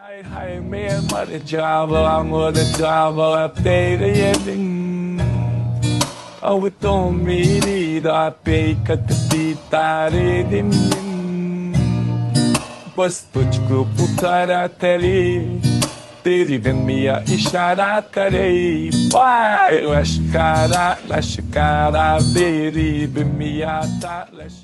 Hai me mare java amore java pere yedin au to miri da pe kat pitare din bas tujhko putara teri teri bin mia isharat kare pai lashkara beri bin mia ta